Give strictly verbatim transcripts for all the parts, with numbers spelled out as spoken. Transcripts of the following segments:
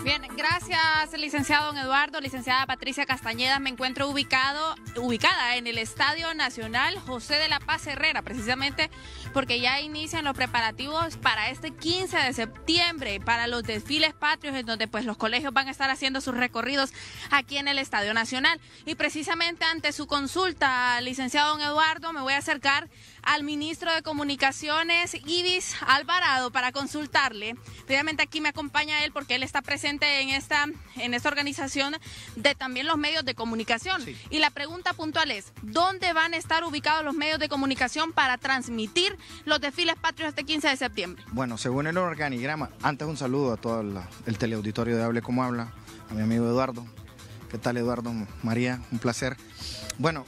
Bien, gracias, licenciado don Eduardo. Licenciada Patricia Castañeda, me encuentro ubicado, ubicada en el Estadio Nacional José de la Paz Herrera, precisamente porque ya inician los preparativos para este quince de septiembre, para los desfiles patrios, en donde pues los colegios van a estar haciendo sus recorridos aquí en el Estadio Nacional. Y precisamente ante su consulta, licenciado don Eduardo, me voy a acercar al ministro de Comunicaciones, Ibis Alvarado, para consultarle. Obviamente aquí me acompaña él porque él está presente en esta, en esta organización de también los medios de comunicación. Sí. Y la pregunta puntual es, ¿dónde van a estar ubicados los medios de comunicación para transmitir los desfiles patrios este quince de septiembre? Bueno, según el organigrama, antes un saludo a todo la, el teleauditorio de Hable Como Habla, a mi amigo Eduardo. ¿Qué tal, Eduardo? María, un placer. Bueno,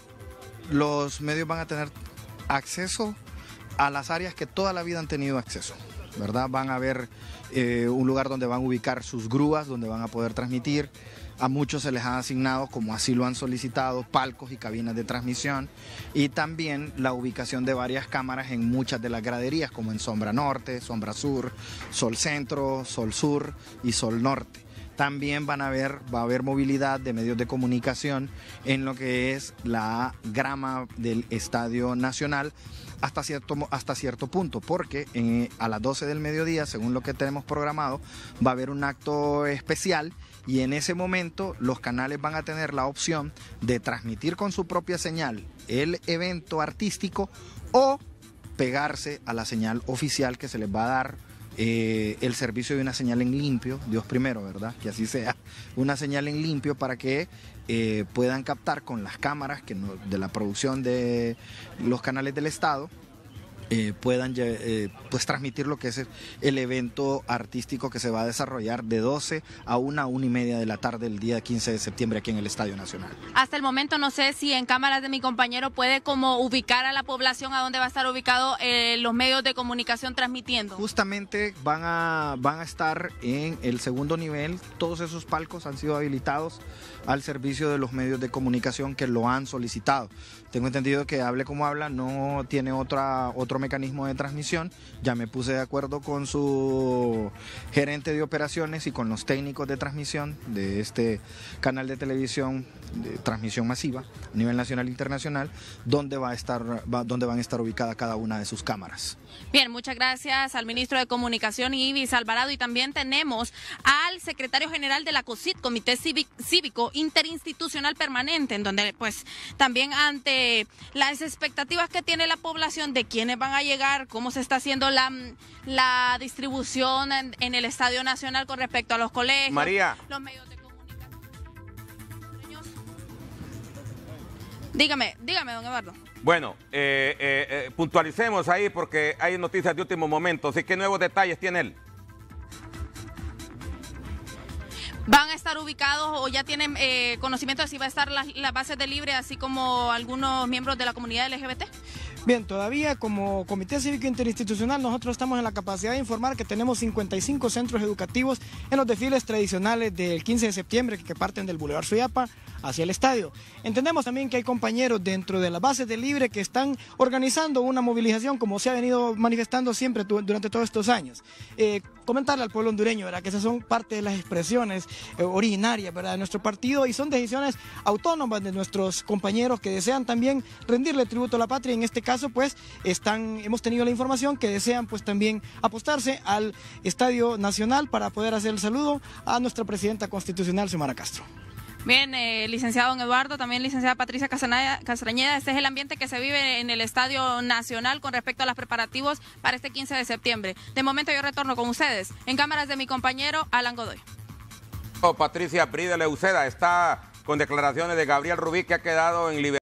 los medios van a tener acceso a las áreas que toda la vida han tenido acceso, ¿verdad? Van a ver eh, un lugar donde van a ubicar sus grúas, donde van a poder transmitir. A muchos se les han asignado, como así lo han solicitado, palcos y cabinas de transmisión, y también la ubicación de varias cámaras en muchas de las graderías, como en Sombra Norte, Sombra Sur, Sol Centro, Sol Sur y Sol Norte. También van a ver, va a haber movilidad de medios de comunicación en lo que es la grama del Estadio Nacional hasta cierto, hasta cierto punto, porque en, a las doce del mediodía, según lo que tenemos programado, va a haber un acto especial y en ese momento los canales van a tener la opción de transmitir con su propia señal el evento artístico o pegarse a la señal oficial que se les va a dar. Eh, el servicio de una señal en limpio, Dios primero, ¿verdad? Que así sea, una señal en limpio para que eh, puedan captar con las cámaras que no, de la producción de los canales del Estado, eh, puedan eh, pues transmitir lo que es el evento artístico que se va a desarrollar de doce a una, una y media de la tarde el día quince de septiembre aquí en el Estadio Nacional. Hasta el momento no sé si en cámaras de mi compañero puede como ubicar a la población a dónde va a estar ubicado eh, los medios de comunicación transmitiendo. Justamente van a, van a estar en el segundo nivel, todos esos palcos han sido habilitados al servicio de los medios de comunicación que lo han solicitado. Tengo entendido que Hable Como Habla no tiene otra, otro mecanismo de transmisión. Ya me puse de acuerdo con su gerente de operaciones y con los técnicos de transmisión de este canal de televisión de transmisión masiva a nivel nacional e internacional, donde va a estar, va, donde van a estar ubicadas cada una de sus cámaras. Bien, muchas gracias al ministro de Comunicación, Ibis Alvarado, y también tenemos al secretario general de la COSIT, Comité Cívico Interinstitucional Permanente, en donde pues también ante las expectativas que tiene la población de quiénes van a llegar, cómo se está haciendo la, la distribución en, en el Estadio Nacional con respecto a los colegios, María. Los medios de comunicación. Dígame, dígame, don Eduardo. Bueno, eh, eh, eh, puntualicemos ahí porque hay noticias de último momento, así que nuevos detalles tiene él. ¿Van a estar ubicados o ya tienen eh, conocimiento de si va a estar las la bases de Libre, así como algunos miembros de la comunidad L G B T? Bien, todavía como Comité Cívico Interinstitucional nosotros estamos en la capacidad de informar que tenemos cincuenta y cinco centros educativos en los desfiles tradicionales del quince de septiembre que parten del Boulevard Suyapa hacia el estadio. Entendemos también que hay compañeros dentro de las bases de Libre que están organizando una movilización como se ha venido manifestando siempre durante todos estos años. Eh, comentarle al pueblo hondureño, ¿verdad?, que esas son parte de las expresiones eh, originarias, ¿verdad?, de nuestro partido y son decisiones autónomas de nuestros compañeros que desean también rendirle tributo a la patria. En este caso pues están, hemos tenido la información que desean pues también apostarse al Estadio Nacional para poder hacer el saludo a nuestra presidenta constitucional, Xiomara Castro. Bien, eh, licenciado don Eduardo, también licenciada Patricia Castañeda, este es el ambiente que se vive en el Estadio Nacional con respecto a los preparativos para este quince de septiembre. De momento yo retorno con ustedes en cámaras de mi compañero Alan Godoy. Oh, Patricia Pride Leuceda está con declaraciones de Gabriel Rubí, que ha quedado en libertad.